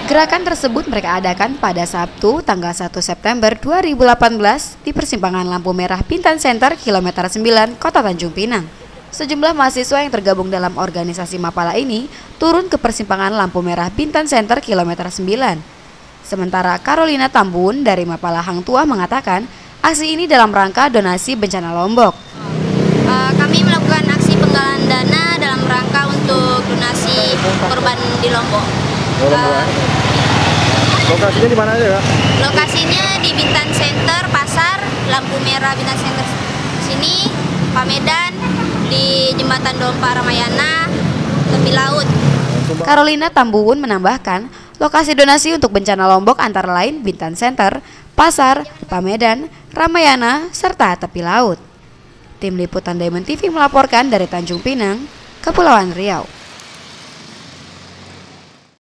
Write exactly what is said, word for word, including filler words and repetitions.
Gerakan tersebut mereka adakan pada Sabtu, tanggal satu September dua ribu delapan belas di persimpangan lampu merah Bintan Center, kilometer sembilan, Kota Tanjung Pinang. Sejumlah mahasiswa yang tergabung dalam organisasi Mapala ini turun ke persimpangan lampu merah Bintan Center, kilometer sembilan. Sementara Carolina Tambun dari Mapala Hang Tuah mengatakan, aksi ini dalam rangka donasi bencana Lombok. Uh, kami melakukan aksi penggalangan dana dalam rangka untuk donasi korban di Lombok. Uh, lokasinya di mana aja, Kak? Lokasinya di Bintan Center, Pasar, lampu merah Bintan Center sini, Pamedan, di Jembatan Dompa Ramayana, tepi laut. Carolina Tambuun menambahkan, lokasi donasi untuk bencana Lombok antara lain Bintan Center, Pasar, Pamedan, Ramayana, serta tepi laut. Tim Liputan Diamond T V melaporkan dari Tanjung Pinang, Kepulauan Riau.